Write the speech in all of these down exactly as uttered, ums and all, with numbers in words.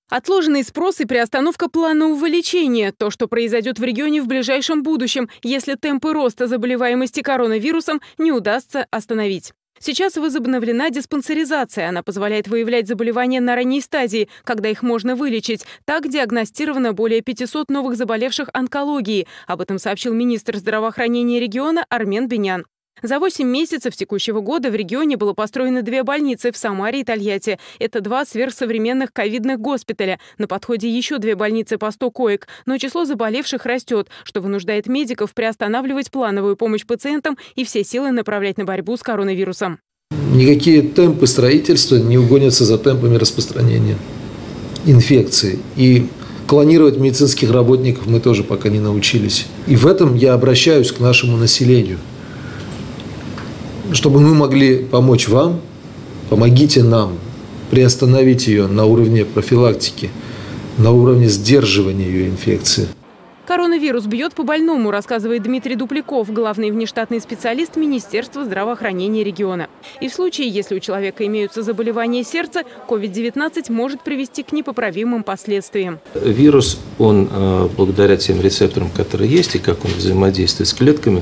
Отложенный спрос и приостановка планового лечения – то, что произойдет в регионе в ближайшем будущем, если темпы роста заболеваемости коронавирусом не удастся остановить. Сейчас возобновлена диспансеризация. Она позволяет выявлять заболевания на ранней стадии, когда их можно вылечить. Так диагностировано более пятисот новых заболевших онкологией. Об этом сообщил министр здравоохранения региона Армен Бенян. За восемь месяцев текущего года в регионе было построено две больницы в Самаре и Тольятти. Это два сверхсовременных ковидных госпиталя. На подходе еще две больницы по сто коек. Но число заболевших растет, что вынуждает медиков приостанавливать плановую помощь пациентам и все силы направлять на борьбу с коронавирусом. Никакие темпы строительства не угонятся за темпами распространения инфекции. И клонировать медицинских работников мы тоже пока не научились. И в этом я обращаюсь к нашему населению. Чтобы мы могли помочь вам, помогите нам приостановить ее на уровне профилактики, на уровне сдерживания ее инфекции. Коронавирус бьет по больному, рассказывает Дмитрий Дупляков, главный внештатный специалист Министерства здравоохранения региона. И в случае, если у человека имеются заболевания сердца, ковид девятнадцать может привести к непоправимым последствиям. Вирус, он благодаря тем рецепторам, которые есть, и как он взаимодействует с клетками,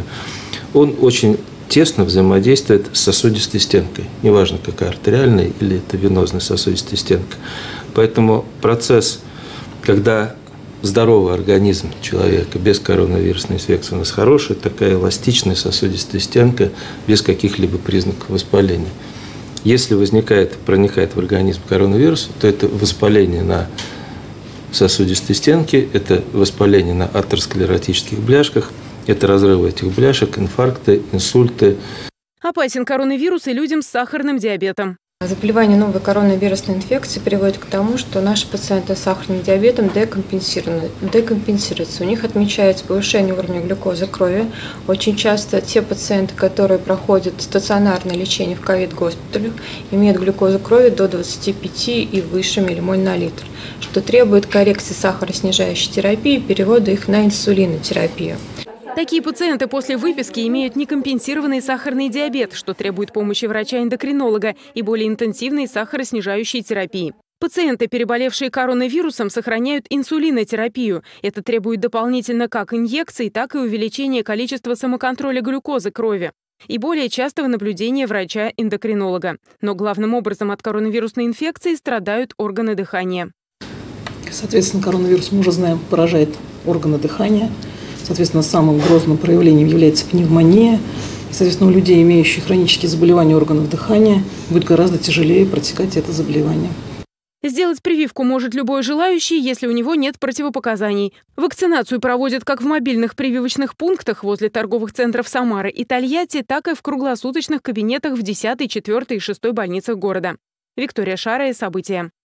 он очень тесно взаимодействует с сосудистой стенкой. Неважно, какая артериальная или это венозная сосудистая стенка. Поэтому процесс, когда здоровый организм человека без коронавирусной инфекции, у нас хорошая такая эластичная сосудистая стенка без каких-либо признаков воспаления. Если возникает, проникает в организм коронавирус, то это воспаление на сосудистой стенке, это воспаление на атеросклеротических бляшках, это разрывы этих бляшек, инфаркты, инсульты. Опасен коронавирус и людям с сахарным диабетом. Заболевание новой коронавирусной инфекции приводит к тому, что наши пациенты с сахарным диабетом декомпенсированы, декомпенсируются. У них отмечается повышение уровня глюкозы крови. Очень часто те пациенты, которые проходят стационарное лечение в ковид-госпиталях, имеют глюкозу крови до двадцати пяти и выше миллимоль на литр, что требует коррекции сахароснижающей терапии и перевода их на инсулинотерапию. Такие пациенты после выписки имеют некомпенсированный сахарный диабет, что требует помощи врача-эндокринолога и более интенсивной сахароснижающей терапии. Пациенты, переболевшие коронавирусом, сохраняют инсулинотерапию. Это требует дополнительно как инъекций, так и увеличения количества самоконтроля глюкозы крови и более частого наблюдения врача-эндокринолога. Но главным образом от коронавирусной инфекции страдают органы дыхания. Соответственно, коронавирус, мы уже знаем, поражает органы дыхания. Соответственно, самым грозным проявлением является пневмония. Соответственно, у людей, имеющих хронические заболевания органов дыхания, будет гораздо тяжелее протекать это заболевание. Сделать прививку может любой желающий, если у него нет противопоказаний. Вакцинацию проводят как в мобильных прививочных пунктах возле торговых центров Самары и Тольятти, так и в круглосуточных кабинетах в десятой, четвёртой и шестой больницах города. Виктория Шарая, события.